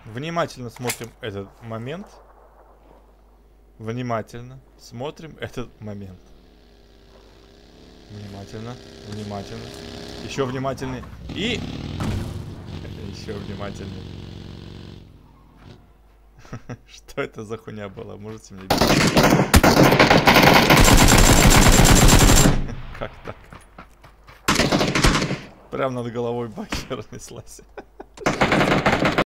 Внимательно смотрим этот момент. Внимательно смотрим этот момент. Внимательно, внимательно. Еще внимательнее. И... Еще внимательнее. Что это за хуйня была? Можете мне объяснить? Как так? Прям над головой бахер неслась.